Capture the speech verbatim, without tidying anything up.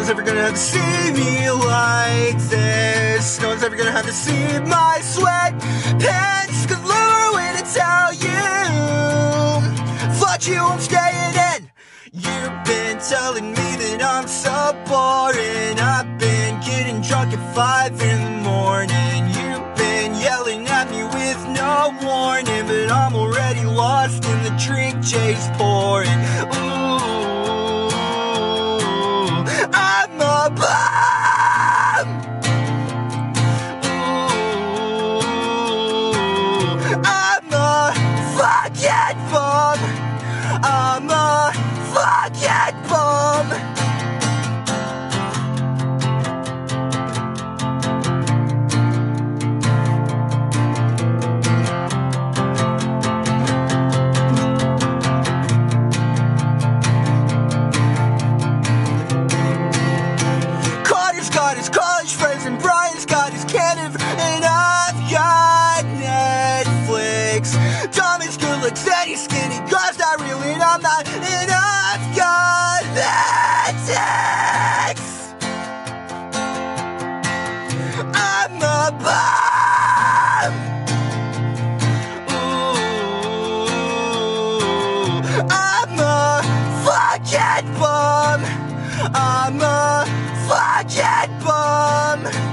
one's ever gonna have to see me like this. No one's ever gonna have to see my sweat pants. Cause lure when I tell you, fuck you, I'm staying in. You've been telling me that I'm so boring. I've been getting drunk at five in the morning. You've been yelling at me with no warning, but I'm already lost in the drink chase pouring. Ooh, I'm a bum. Ooh, I'm a fucking bum. I'm a fucking bum. Carter's got his college friends and Brian's got his Canada, and I've got Netflix. Tom is good looks and he's skinny, God's not real and I'm not, and I've got Mattix. I'm a bum. Ooh, I'm a fucking bum. I'm a fucking bum.